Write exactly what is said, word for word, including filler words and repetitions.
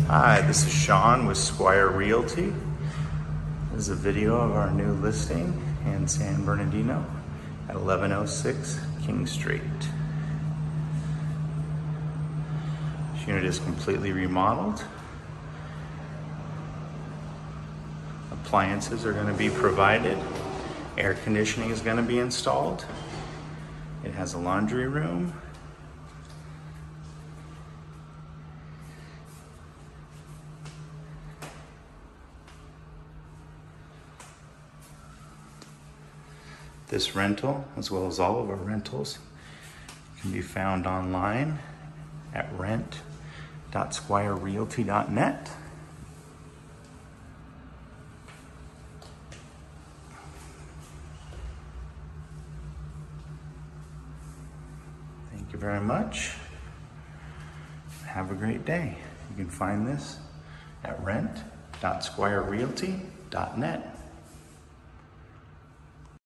Hi, this is Sean with Squire Realty. This is a video of our new listing in San Bernardino at eleven oh six King Street. This unit is completely remodeled. Appliances are going to be provided. Air conditioning is going to be installed. It has a laundry room. This rental, as well as all of our rentals, can be found online at rent dot squire realty dot net. Thank you very much. Have a great day. You can find this at rent dot squire realty dot net.